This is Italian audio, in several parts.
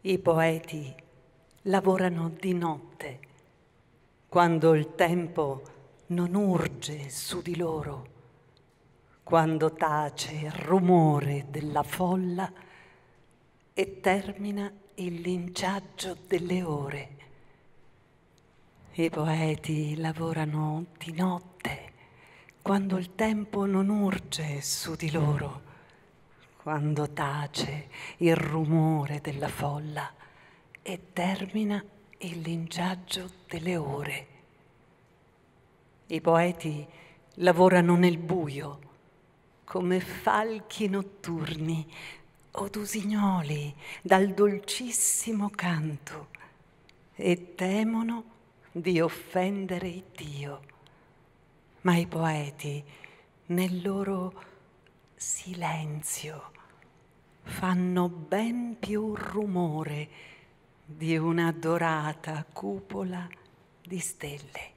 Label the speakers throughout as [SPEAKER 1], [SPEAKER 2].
[SPEAKER 1] I poeti lavorano di notte, quando il tempo non urge su di loro, quando tace il rumore della folla e termina il linciaggio delle ore. I poeti lavorano di notte, quando il tempo non urge su di loro, quando tace il rumore della folla e termina il linciaggio delle ore. I poeti lavorano nel buio, come falchi notturni od usignoli dal dolcissimo canto, e temono di offendere il Dio. Ma i poeti, nel loro silenzio, fanno ben più rumore di una dorata cupola di stelle.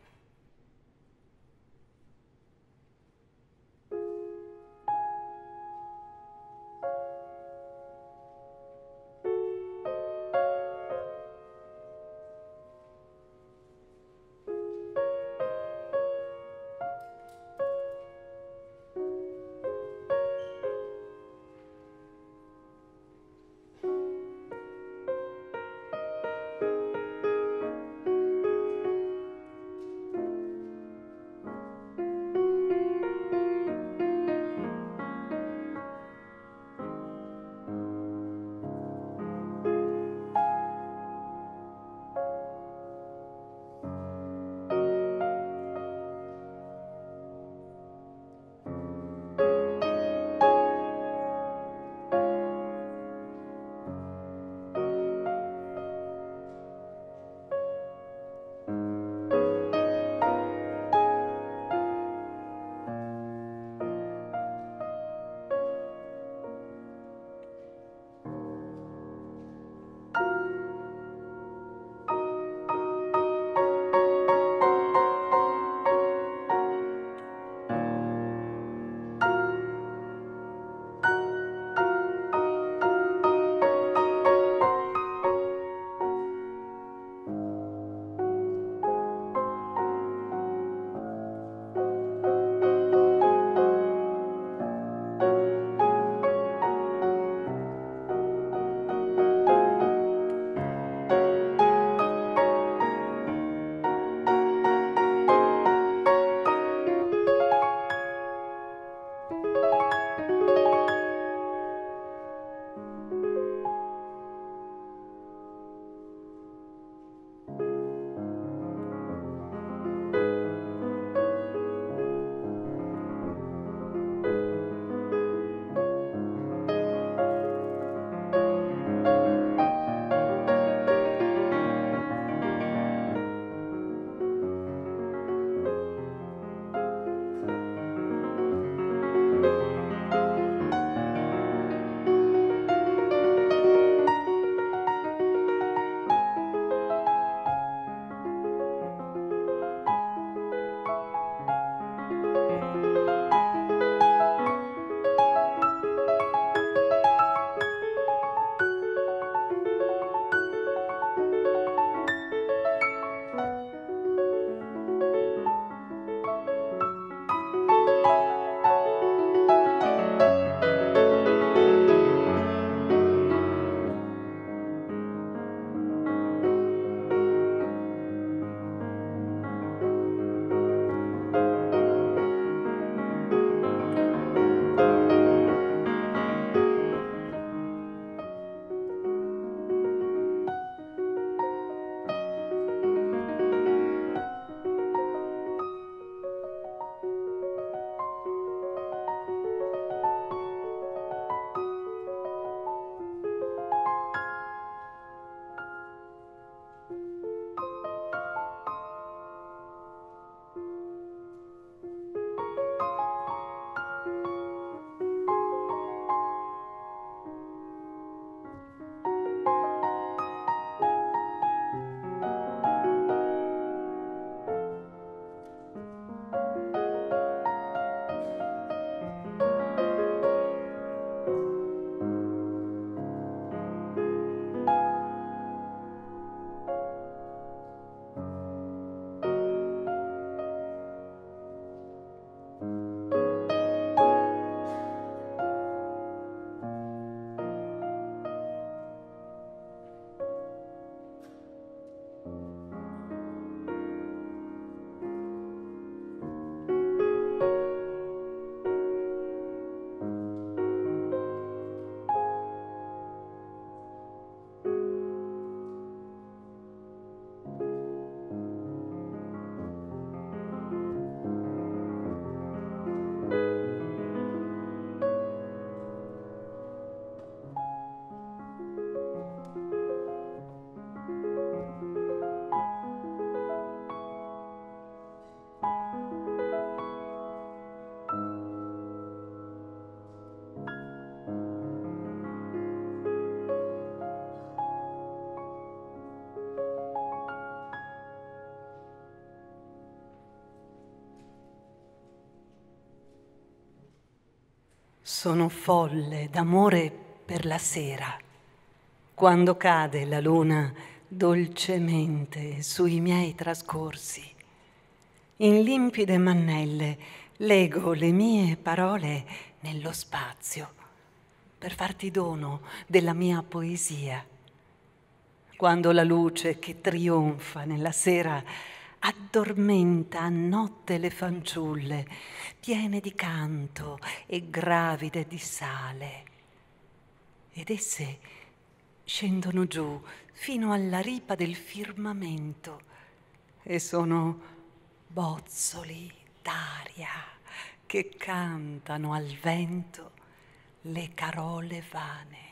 [SPEAKER 1] Sono folle d'amore per la sera, quando cade la luna dolcemente sui miei trascorsi. In limpide mannelle lego le mie parole nello spazio per farti dono della mia poesia. Quando la luce che trionfa nella sera addormenta a notte le fanciulle, piene di canto e gravide di sale. Ed esse scendono giù fino alla ripa del firmamento e sono bozzoli d'aria che cantano al vento le carole vane.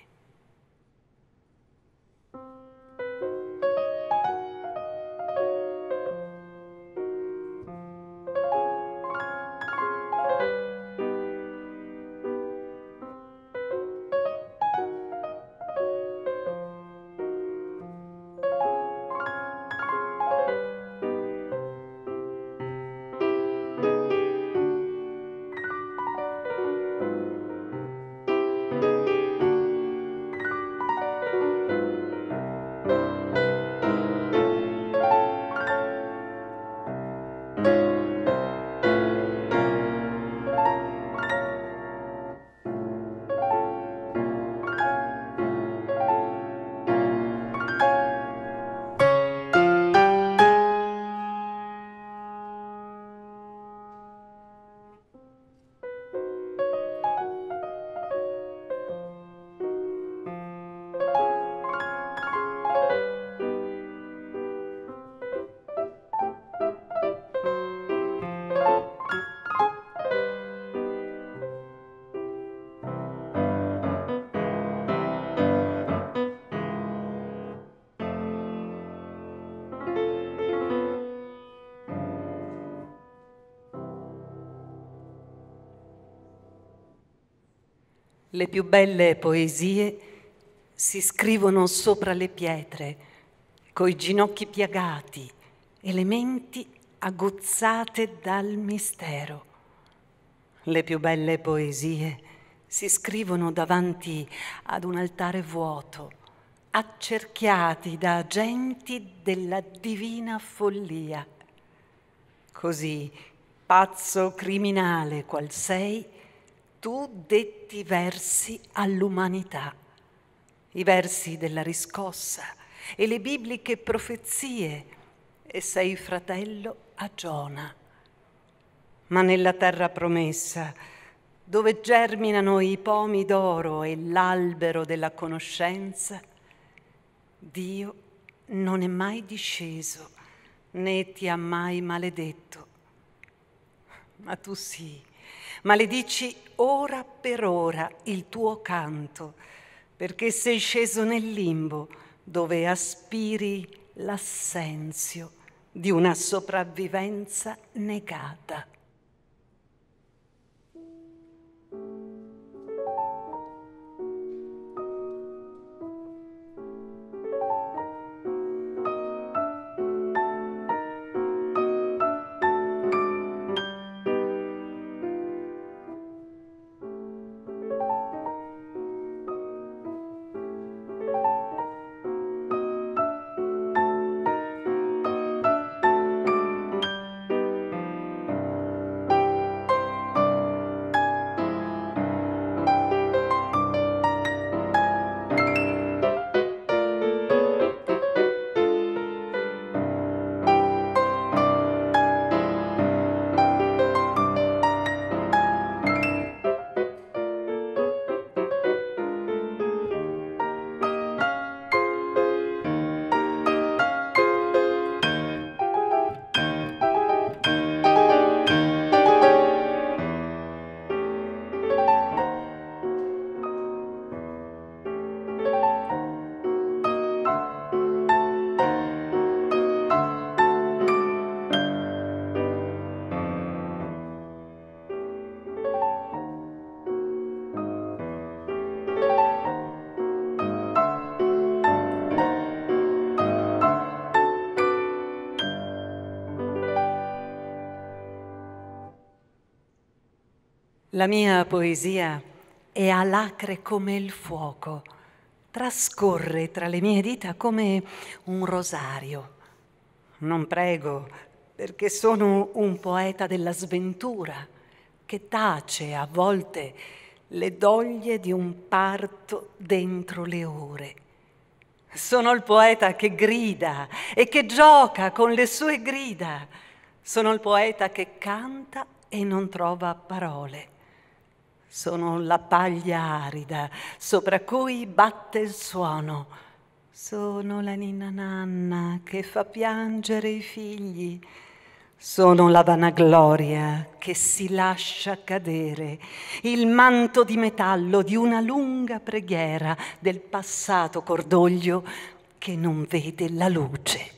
[SPEAKER 1] Le più belle poesie si scrivono sopra le pietre, coi ginocchi piagati e le menti aguzzate dal mistero. Le più belle poesie si scrivono davanti ad un altare vuoto, accerchiati da agenti della divina follia. Così, pazzo criminale qual sei, tu detti versi all'umanità, i versi della riscossa e le bibliche profezie, e sei fratello a Giona. Ma nella terra promessa, dove germinano i pomi d'oro e l'albero della conoscenza, Dio non è mai disceso, né ti ha mai maledetto. Ma tu sì, maledici ora per ora il tuo canto, perché sei sceso nel limbo dove aspiri l'assenzio di una sopravvivenza negata. La mia poesia è alacre come il fuoco, trascorre tra le mie dita come un rosario. Non prego, perché sono un poeta della sventura, che tace a volte le doglie di un parto dentro le ore. Sono il poeta che grida e che gioca con le sue grida. Sono il poeta che canta e non trova parole. Sono la paglia arida sopra cui batte il suono. Sono la ninna nanna che fa piangere i figli. Sono la vanagloria che si lascia cadere, il manto di metallo di una lunga preghiera del passato cordoglio che non vede la luce.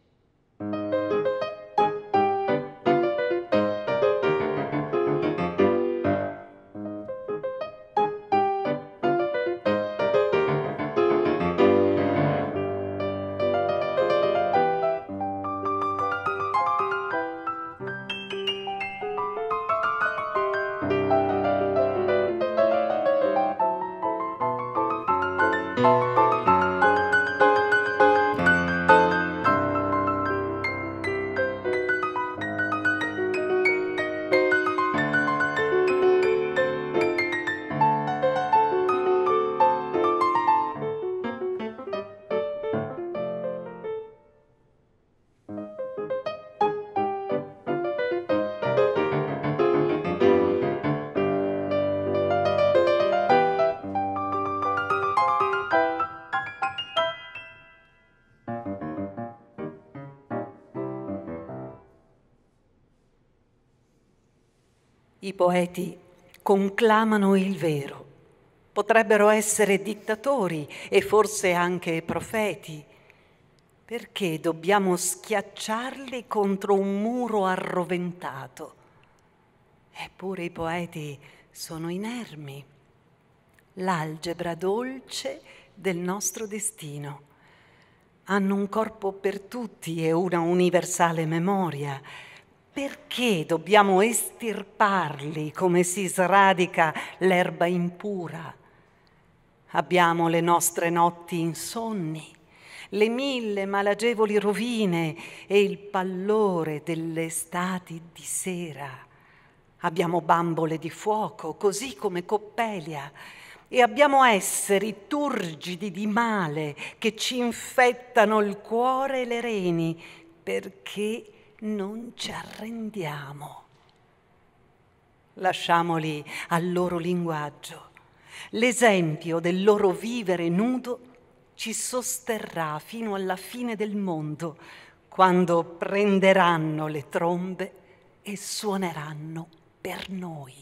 [SPEAKER 1] I poeti conclamano il vero. Potrebbero essere dittatori e forse anche profeti. Perché dobbiamo schiacciarli contro un muro arroventato? Eppure i poeti sono inermi, l'algebra dolce del nostro destino. Hanno un corpo per tutti e una universale memoria. Perché dobbiamo estirparli come si sradica l'erba impura? Abbiamo le nostre notti insonni, le 1000 malagevoli rovine e il pallore delle estati di sera. Abbiamo bambole di fuoco, così come Coppelia, e abbiamo esseri turgidi di male che ci infettano il cuore e le reni perché non ci arrendiamo. Lasciamoli al loro linguaggio. L'esempio del loro vivere nudo ci sosterrà fino alla fine del mondo, quando prenderanno le trombe e suoneranno per noi.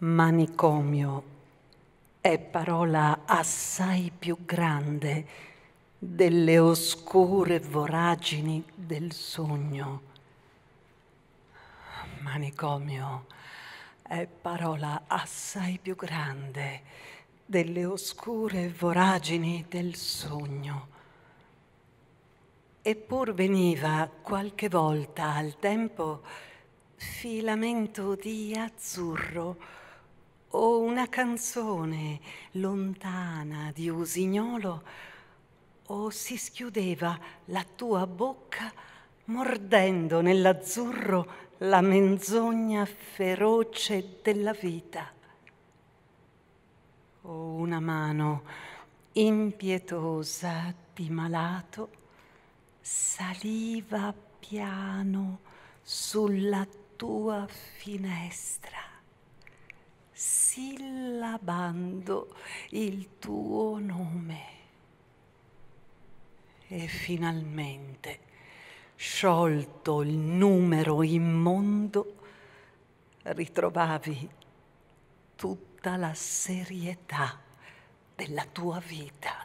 [SPEAKER 1] Manicomio è parola assai più grande delle oscure voragini del sogno. Manicomio è parola assai più grande delle oscure voragini del sogno. Eppur veniva qualche volta al tempo filamento di azzurro o una canzone lontana di usignolo, o si schiudeva la tua bocca mordendo nell'azzurro la menzogna feroce della vita, o una mano impietosa di malato saliva piano sulla tua finestra, sillabando il tuo nome. E finalmente, sciolto il numero immondo, ritrovavi tutta la serietà della tua vita.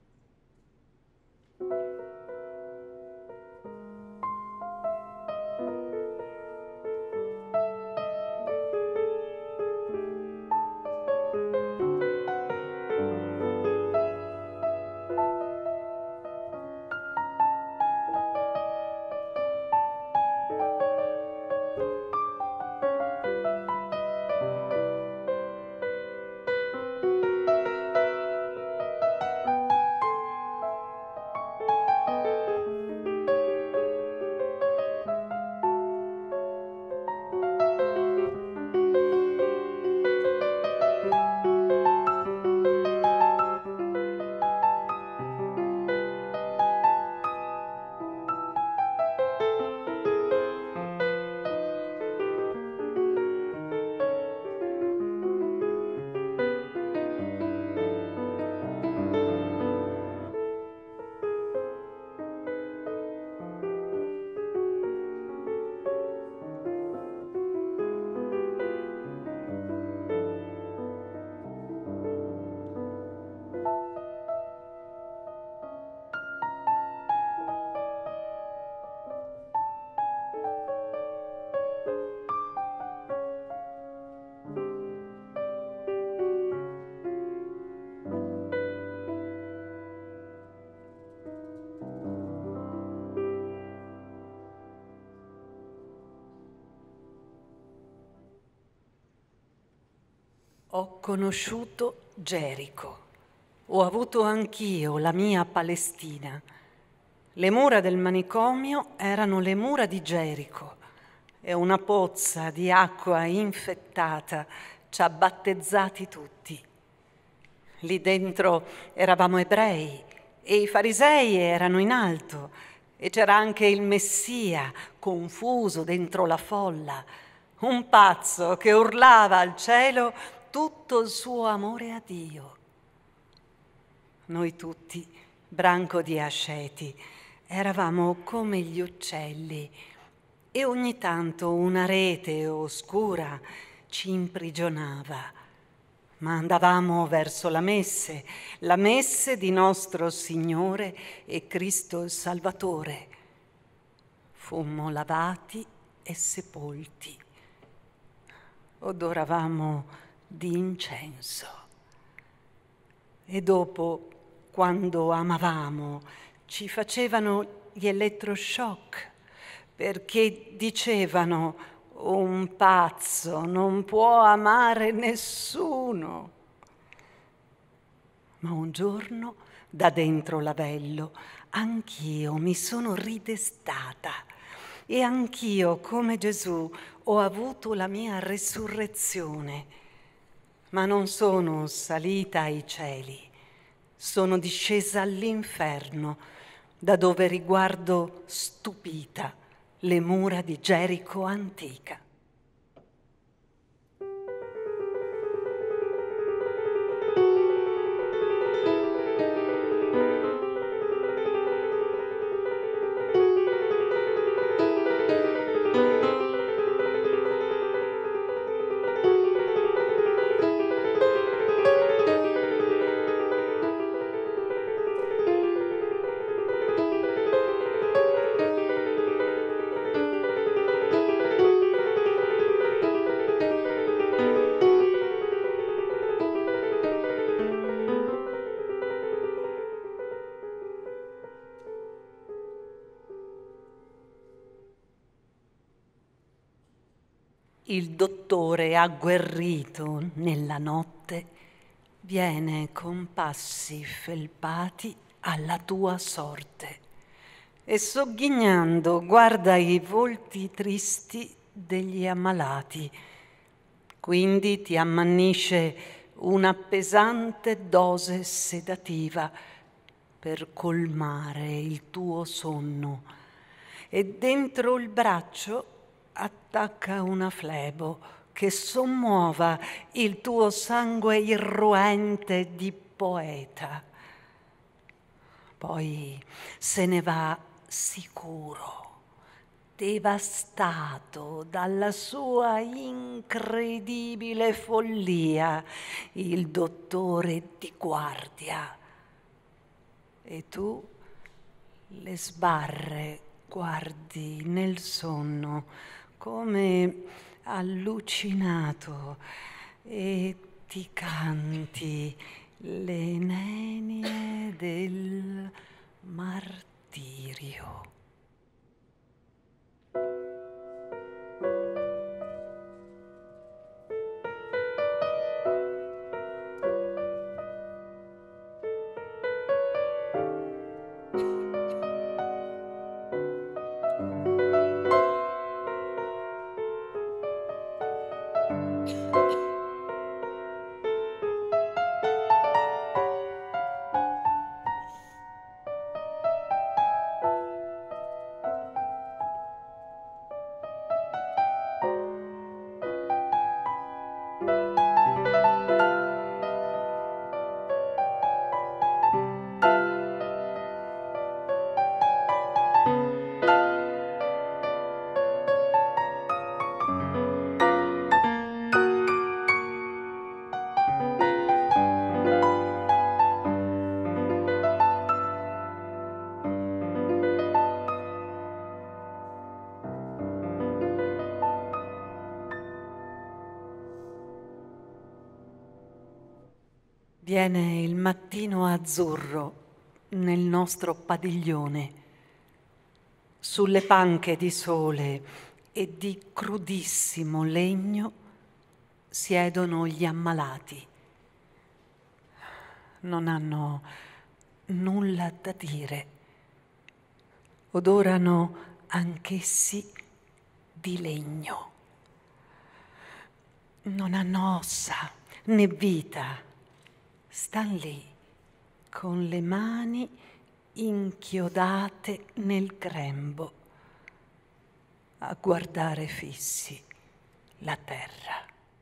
[SPEAKER 1] Ho conosciuto Gerico, ho avuto anch'io la mia Palestina. Le mura del manicomio erano le mura di Gerico e una pozza di acqua infettata ci ha battezzati tutti. Lì dentro eravamo ebrei e i farisei erano in alto e c'era anche il Messia confuso dentro la folla, un pazzo che urlava al cielo tutto il suo amore a Dio. Noi tutti, branco di asceti, eravamo come gli uccelli e ogni tanto una rete oscura ci imprigionava. Ma andavamo verso la messe di nostro Signore e Cristo il Salvatore. Fummo lavati e sepolti. Odoravamo di incenso. E dopo, quando amavamo, ci facevano gli elettroshock, perché dicevano: un pazzo non può amare nessuno. Ma un giorno, da dentro l'avello, anch'io mi sono ridestata e anch'io, come Gesù, ho avuto la mia resurrezione. Ma non sono salita ai cieli, sono discesa all'inferno, da dove riguardo stupita le mura di Gerico antica. il dottore agguerrito nella notte viene con passi felpati alla tua sorte e sogghignando guarda i volti tristi degli ammalati. Quindi ti ammannisce una pesante dose sedativa per colmare il tuo sonno e dentro il braccio attacca una flebo che sommuova il tuo sangue irruente di poeta. Poi se ne va sicuro, devastato dalla sua incredibile follia, il dottore di guardia. E tu le sbarre guardi nel sonno come allucinato e ti canti le nenie del martirio. Viene il mattino azzurro nel nostro padiglione. Sulle panche di sole e di crudissimo legno siedono gli ammalati. Non hanno nulla da dire. Odorano anch'essi di legno. Non hanno ossa né vita. Stan lì con le mani inchiodate nel grembo a guardare fissi la terra.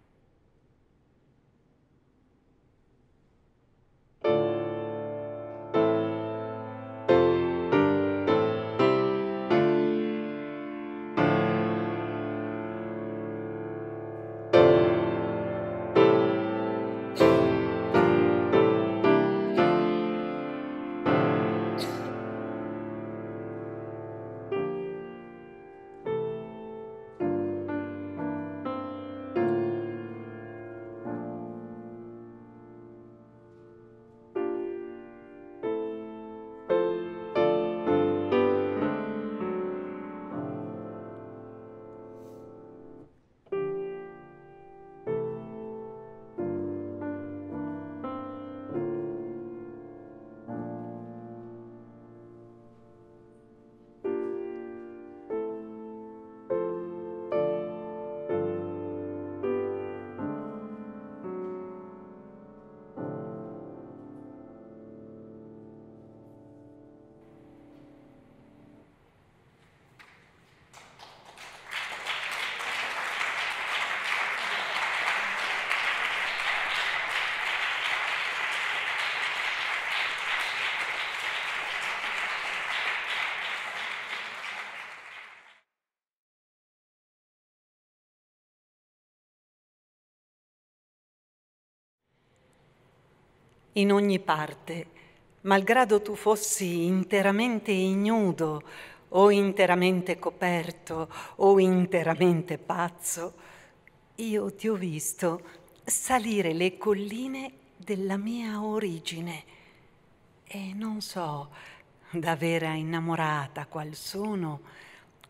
[SPEAKER 1] In ogni parte, malgrado tu fossi interamente ignudo o interamente coperto o interamente pazzo, io ti ho visto salire le colline della mia origine e non so, da vera innamorata qual sono,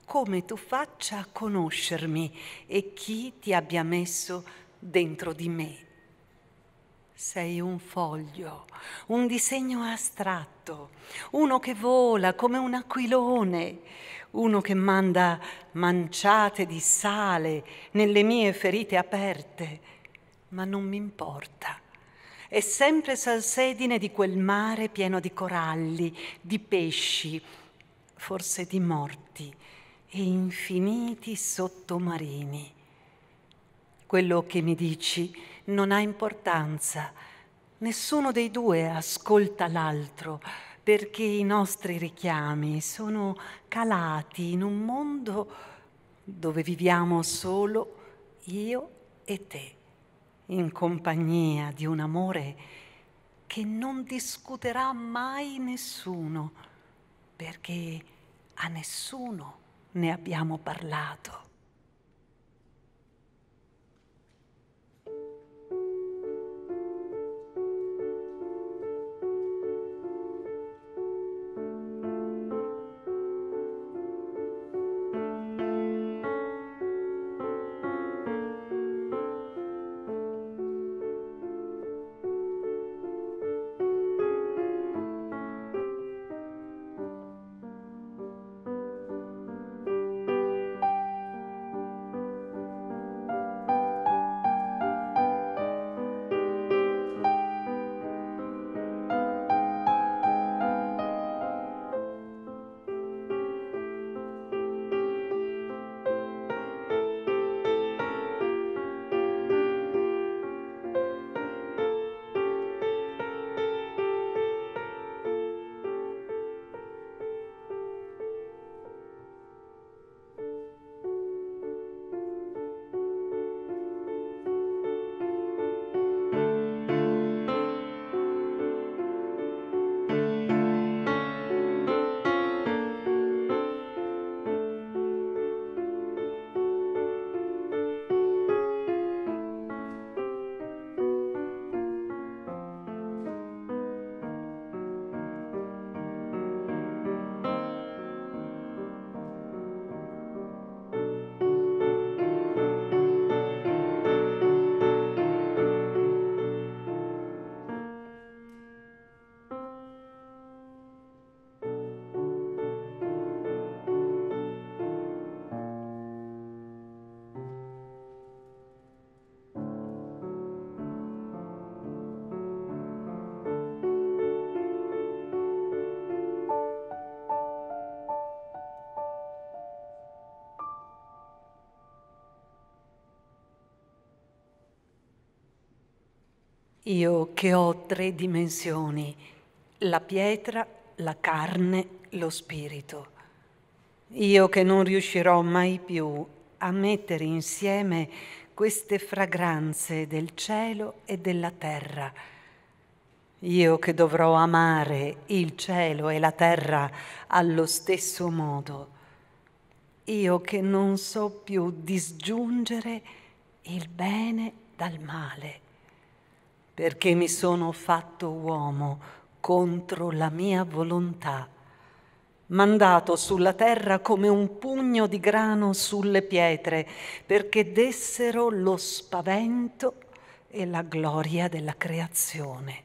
[SPEAKER 1] come tu faccia a conoscermi e chi ti abbia messo dentro di me. Sei un foglio, un disegno astratto, uno che vola come un aquilone, uno che manda manciate di sale nelle mie ferite aperte, ma non mi importa. È sempre salsedine di quel mare pieno di coralli, di pesci, forse di morti e infiniti sottomarini. Quello che mi dici non ha importanza. Nessuno dei due ascolta l'altro, perché i nostri richiami sono calati in un mondo dove viviamo solo io e te, in compagnia di un amore che non discuterà mai nessuno, perché a nessuno ne abbiamo parlato. Io che ho 3 dimensioni, la pietra, la carne, lo spirito. Io che non riuscirò mai più a mettere insieme queste fragranze del cielo e della terra. Io che dovrò amare il cielo e la terra allo stesso modo. Io che non so più disgiungere il bene dal male, perché mi sono fatto uomo contro la mia volontà, mandato sulla terra come un pugno di grano sulle pietre, perché dessero lo spavento e la gloria della creazione.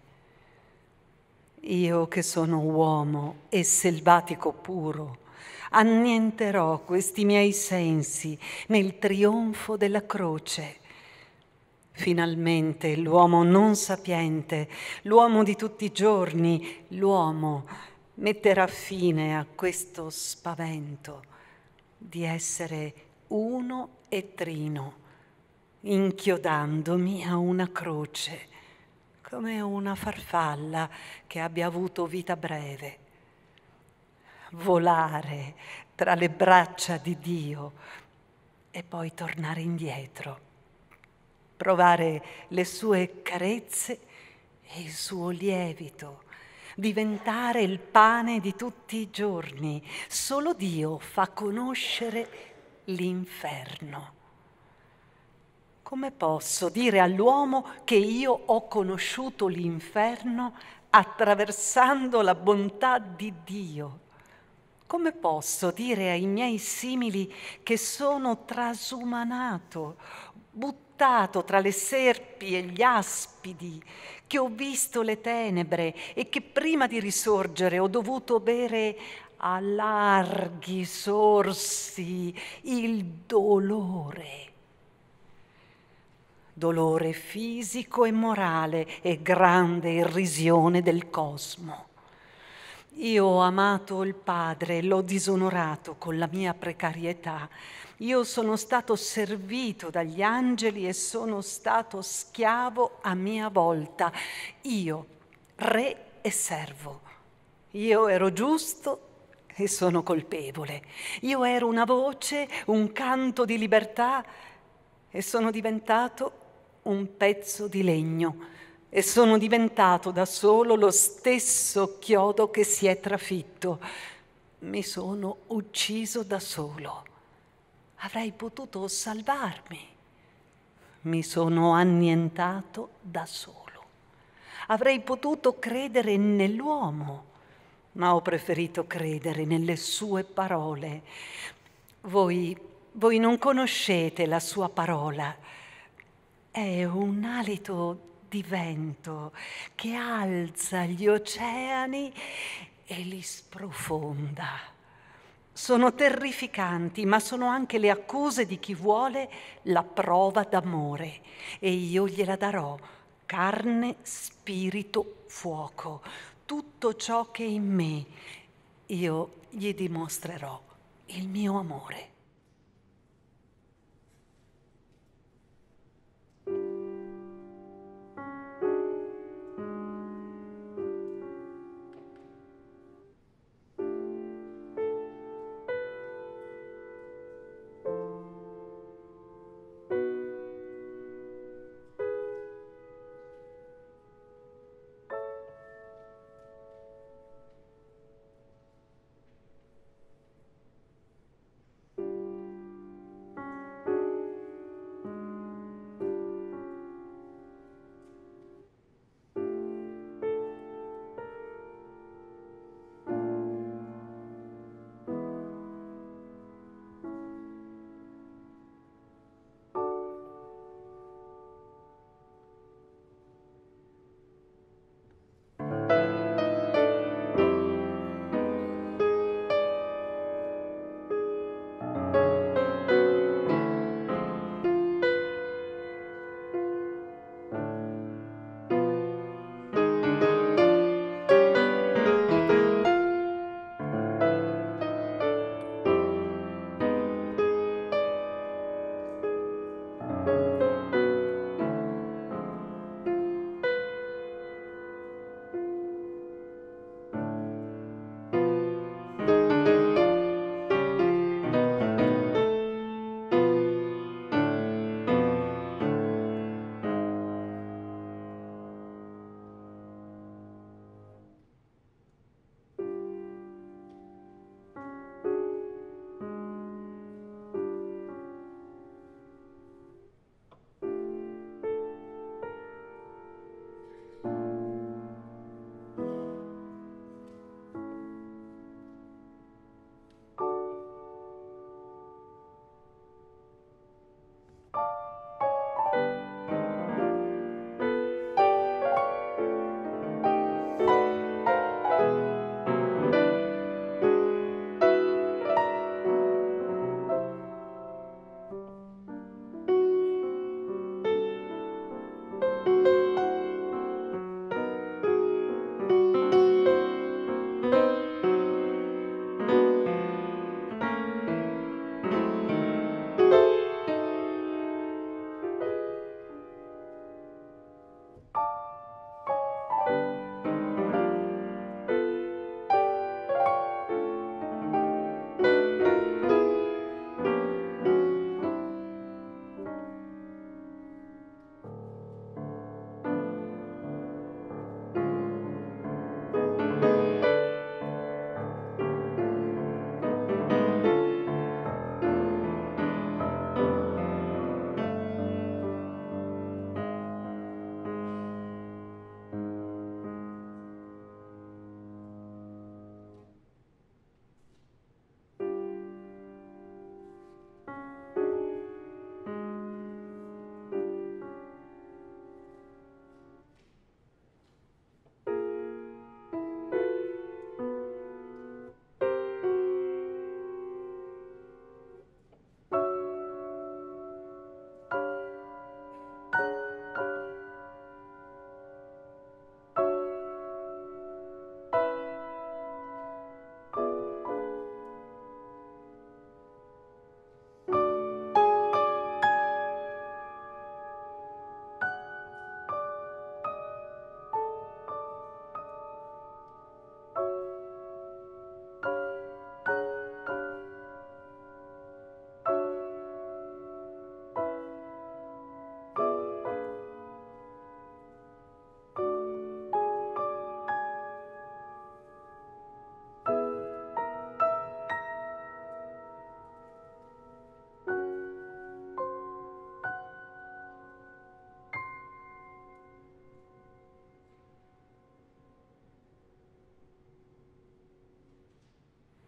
[SPEAKER 1] Io che sono uomo e selvatico puro, annienterò questi miei sensi nel trionfo della croce. Finalmente l'uomo non sapiente, l'uomo di tutti i giorni, l'uomo metterà fine a questo spavento di essere uno e trino, inchiodandomi a una croce, come una farfalla che abbia avuto vita breve. Volare tra le braccia di Dio e poi tornare indietro. Provare le sue carezze e il suo lievito, diventare il pane di tutti i giorni. Solo Dio fa conoscere l'inferno. Come posso dire all'uomo che io ho conosciuto l'inferno attraversando la bontà di Dio? Come posso dire ai miei simili che sono trasumanato, buttato tra le serpi e gli aspidi, che ho visto le tenebre e che prima di risorgere ho dovuto bere a larghi sorsi il dolore? Dolore fisico e morale e grande irrisione del cosmo. Io ho amato il Padre, l'ho disonorato con la mia precarietà. Io sono stato servito dagli angeli e sono stato schiavo a mia volta. Io, re e servo. Io ero giusto e sono colpevole. Io ero una voce, un canto di libertà e sono diventato un pezzo di legno. E sono diventato da solo lo stesso chiodo che si è trafitto. Mi sono ucciso da solo. Avrei potuto salvarmi. Mi sono annientato da solo. Avrei potuto credere nell'uomo, ma ho preferito credere nelle sue parole. Voi non conoscete la sua parola. È un alito di vento che alza gli oceani e li sprofonda. Sono terrificanti, ma sono anche le accuse di chi vuole la prova d'amore, e io gliela darò: carne, spirito, fuoco, tutto ciò che è in me. Io gli dimostrerò il mio amore.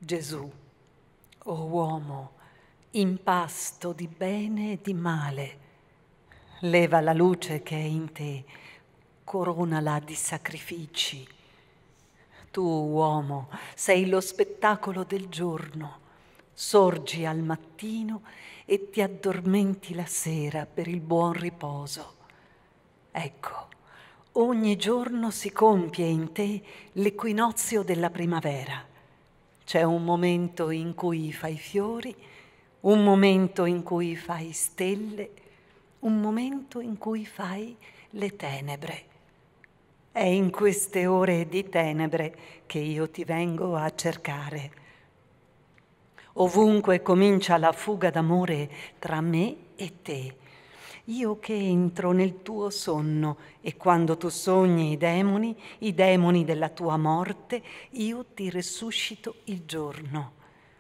[SPEAKER 1] Gesù, o uomo, impasto di bene e di male, leva la luce che è in te, coronala di sacrifici. Tu, uomo, sei lo spettacolo del giorno, sorgi al mattino e ti addormenti la sera per il buon riposo. Ecco, ogni giorno si compie in te l'equinozio della primavera. C'è un momento in cui fai fiori, un momento in cui fai stelle, un momento in cui fai le tenebre. È in queste ore di tenebre che io ti vengo a cercare. Ovunque comincia la fuga d'amore tra me e te. Io che entro nel tuo sonno e quando tu sogni i demoni della tua morte, io ti resuscito il giorno.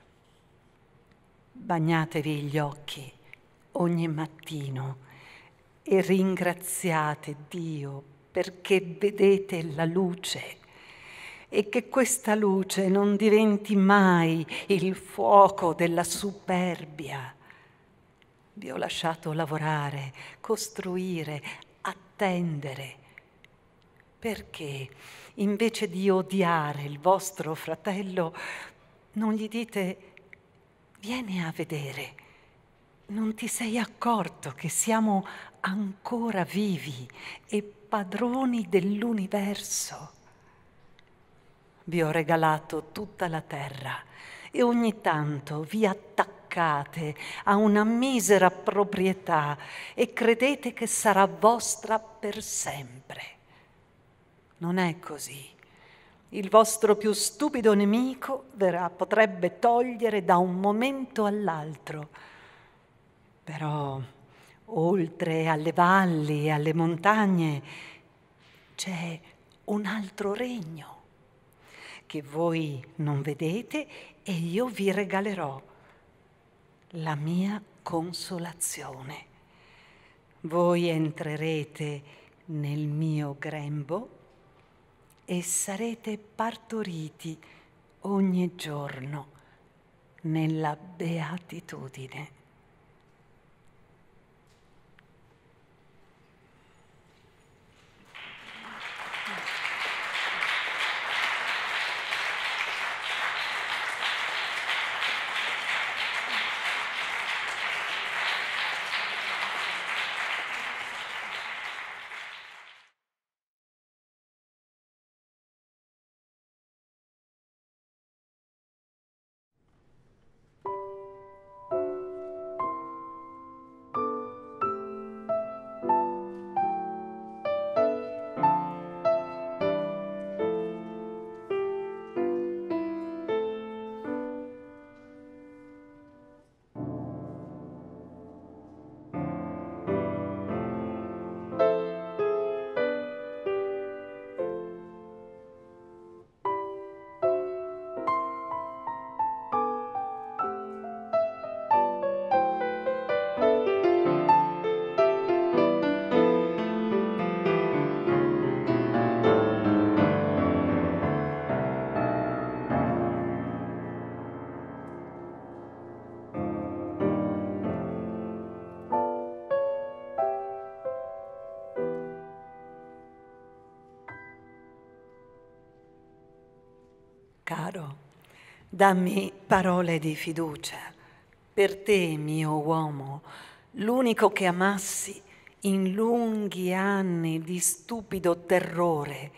[SPEAKER 1] Bagnatevi gli occhi ogni mattino e ringraziate Dio perché vedete la luce e che questa luce non diventi mai il fuoco della superbia. Vi ho lasciato lavorare, costruire, attendere. Perché invece di odiare il vostro fratello, non gli dite: vieni a vedere, non ti sei accorto che siamo ancora vivi e padroni dell'universo? Vi ho regalato tutta la terra e ogni tanto vi attaccate a una misera proprietà e credete che sarà vostra per sempre. Non è così. Il vostro più stupido nemico potrebbe togliere da un momento all'altro. Però, oltre alle valli e alle montagne, c'è un altro regno che voi non vedete e io vi regalerò la mia consolazione. Voi entrerete nel mio grembo e sarete partoriti ogni giorno nella beatitudine. Caro, dammi parole di fiducia. Per te, mio uomo, l'unico che amassi in lunghi anni di stupido terrore,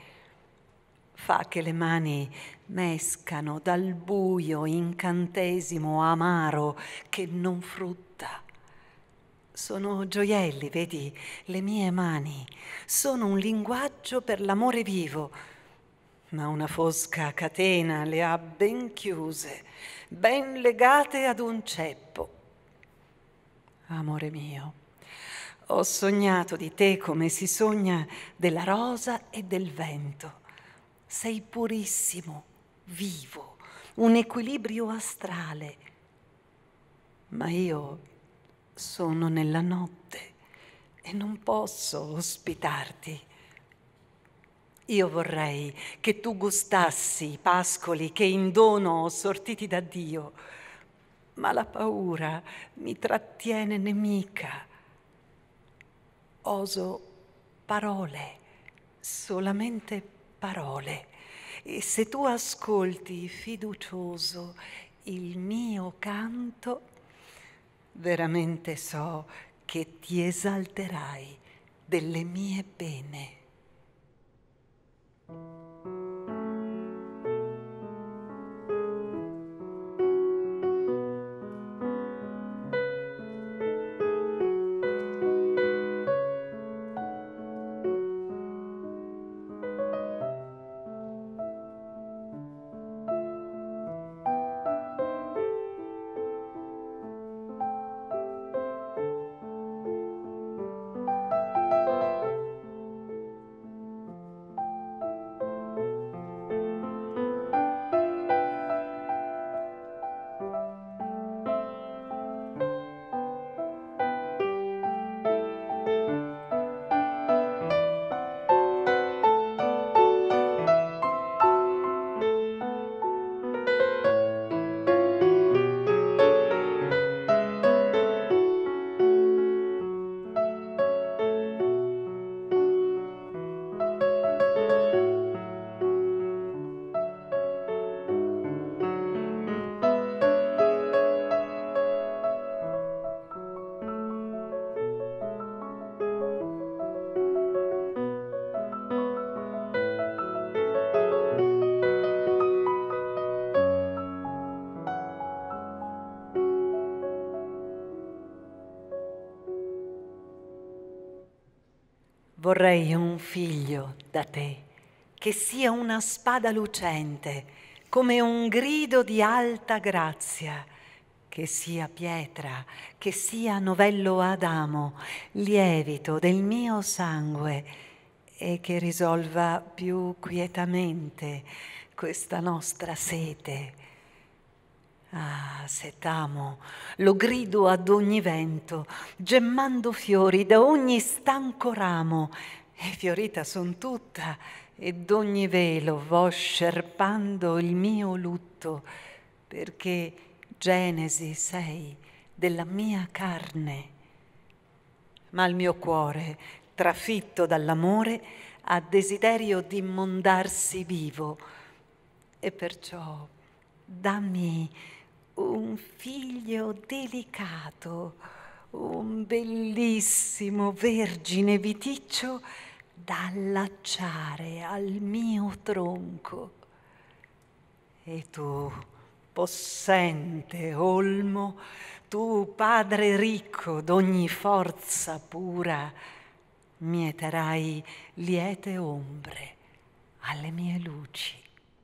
[SPEAKER 1] fa che le mani mescano dal buio incantesimo amaro che non frutta. Sono gioielli, vedi, le mie mani, sono un linguaggio per l'amore vivo, ma una fosca catena le ha ben chiuse, ben legate ad un ceppo. Amore mio, ho sognato di te come si sogna della rosa e del vento. Sei purissimo, vivo, un equilibrio astrale. Ma io sono nella notte e non posso ospitarti. Io vorrei che tu gustassi i pascoli che in dono ho sortiti da Dio, ma la paura mi trattiene nemica. Oso parole, solamente parole, e se tu ascolti fiducioso il mio canto, veramente so che ti esalterai delle mie pene. Vorrei un figlio da te, che sia una spada lucente, come un grido di alta grazia, che sia pietra, che sia novello Adamo, lievito del mio sangue, e che risolva più quietamente questa nostra sete. Ah, se t'amo, lo grido ad ogni vento, gemmando fiori da ogni stanco ramo, e fiorita son tutta, e d'ogni velo vo scerpando il mio lutto, perché genesi sei della mia carne. Ma il mio cuore, trafitto dall'amore, ha desiderio di mondarsi vivo, e perciò dammi un figlio delicato, un bellissimo vergine viticcio da allacciare al mio tronco. E tu, possente olmo, tu padre ricco d'ogni forza pura, mieterai liete ombre alle mie luci.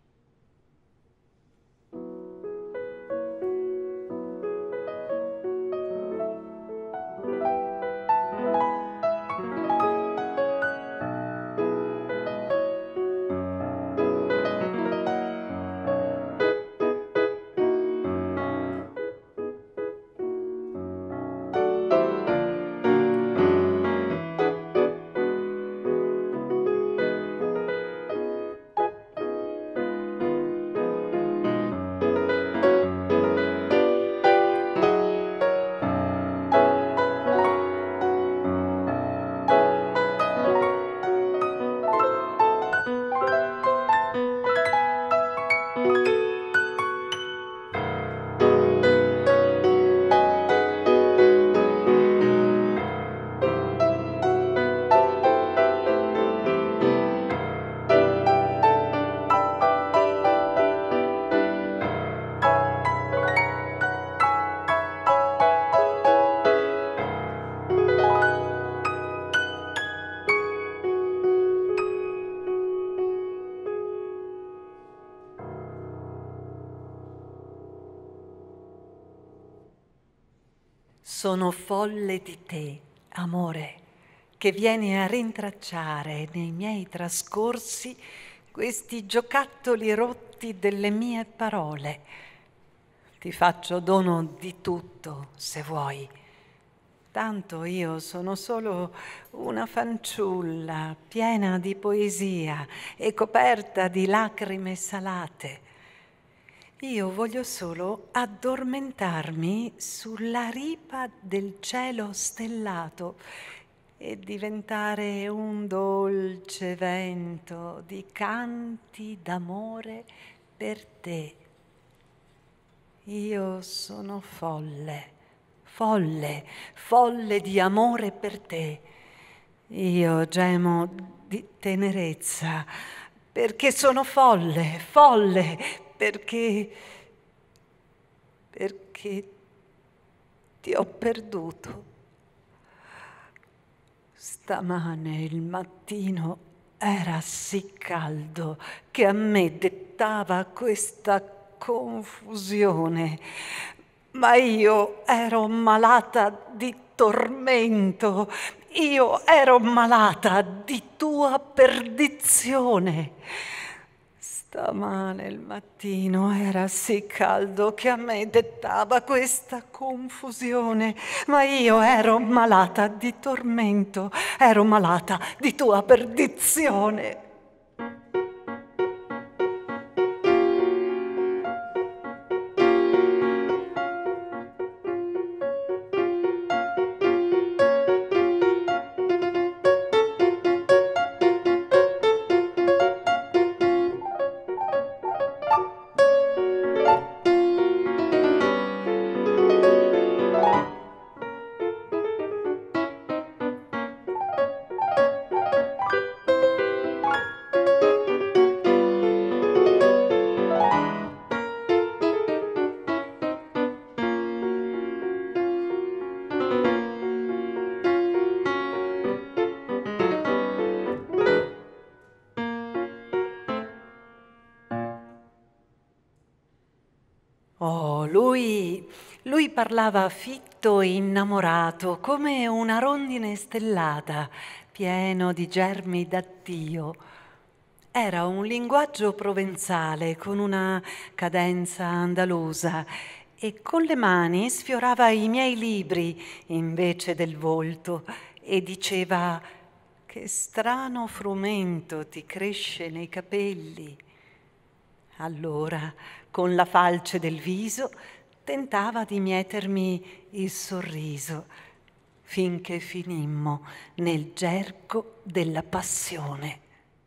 [SPEAKER 1] Sono folle di te, amore, che vieni a rintracciare nei miei trascorsi questi giocattoli rotti delle mie parole. Ti faccio dono di tutto, se vuoi. tanto io sono solo una fanciulla piena di poesia e coperta di lacrime salate. Io voglio solo addormentarmi sulla ripa del cielo stellato e diventare un dolce vento di canti d'amore per te. Io sono folle, folle, folle di amore per te. Io gemo di tenerezza perché sono folle, folle, perché ti ho perduto. Stamane il mattino era sì caldo che a me dettava questa confusione, ma io ero malata di tormento, io ero malata di tua perdizione. Stamane il mattino era sì caldo che a me dettava questa confusione, ma io ero malata di tormento, ero malata di tua perdizione. Oh, lui parlava fitto e innamorato, come una rondine stellata, pieno di germi d'addio. Era un linguaggio provenzale, con una cadenza andalusa, e con le mani sfiorava i miei libri invece del volto e diceva: «Che strano frumento ti cresce nei capelli». Allora, con la falce del viso, tentava di mietermi il sorriso, finché finimmo nel gergo della passione.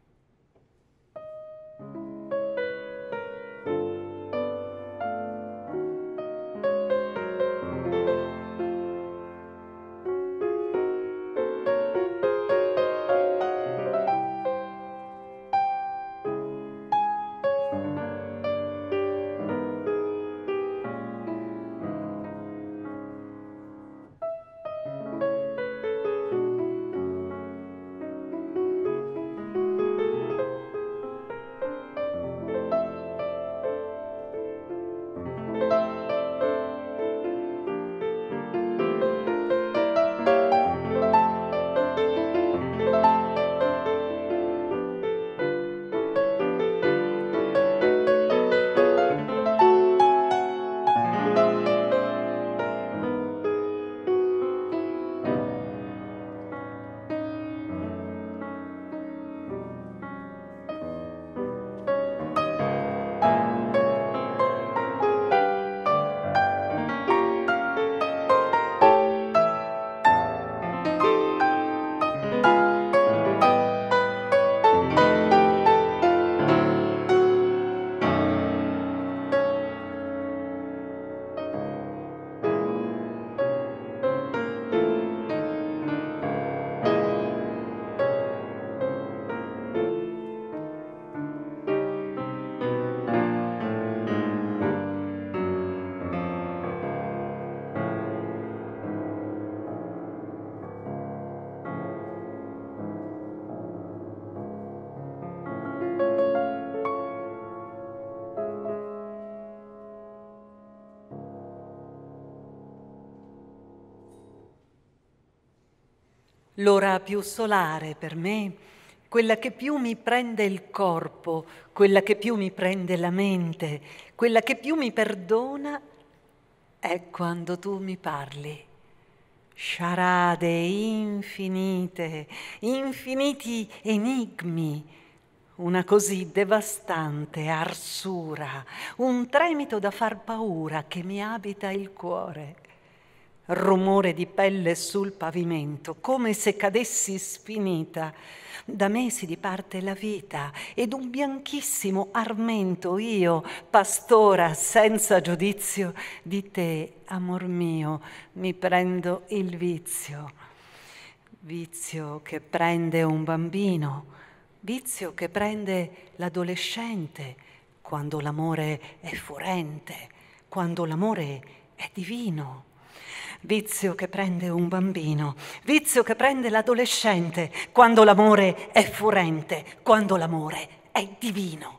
[SPEAKER 1] L'ora più solare per me, quella che più mi prende il corpo, quella che più mi prende la mente, quella che più mi perdona, è quando tu mi parli. sciarade infinite, infiniti enigmi, una così devastante arsura, un tremito da far paura che mi abita il cuore. Rumore di pelle sul pavimento, come se cadessi sfinita. Da me si diparte la vita ed un bianchissimo armento io, pastora senza giudizio, di te, amor mio, mi prendo il vizio. Vizio che prende un bambino, vizio che prende l'adolescente, quando l'amore è furente, quando l'amore è divino. Vizio che prende un bambino, vizio che prende l'adolescente, quando l'amore è furente, quando l'amore è divino.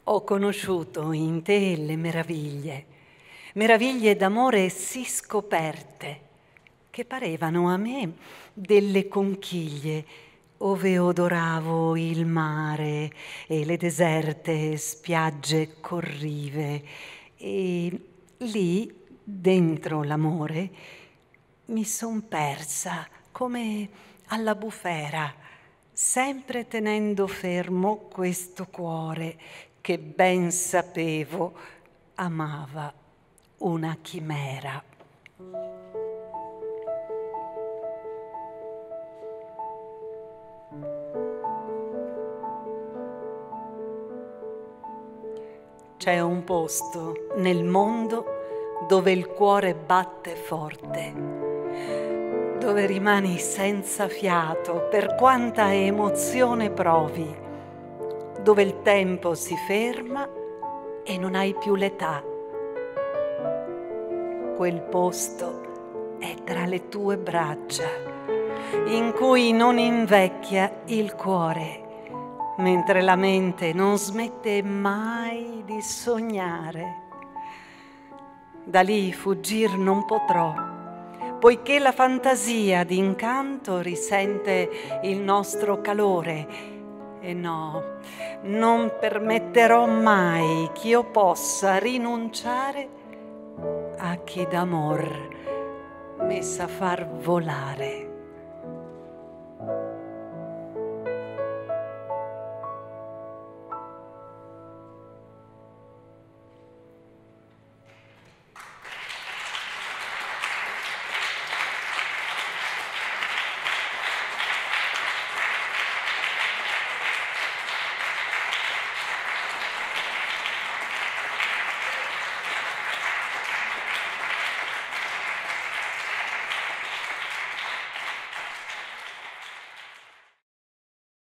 [SPEAKER 1] Ho conosciuto in te le meraviglie, meraviglie d'amore sì scoperte, che parevano a me delle conchiglie, ove odoravo il mare e le deserte spiagge corrive, e lì, dentro l'amore, mi son persa come alla bufera, sempre tenendo fermo questo cuore che ben sapevo amava una chimera. C'è un posto nel mondo dove il cuore batte forte, dove rimani senza fiato per quanta emozione provi, dove il tempo si ferma e non hai più l'età. Quel posto è tra le tue braccia, in cui non invecchia il cuore, mentre la mente non smette mai di sognare. Da lì fuggir non potrò, poiché la fantasia d'incanto risente il nostro calore. E no, non permetterò mai ch'io possa rinunciare a chi d'amor mi sa far volare.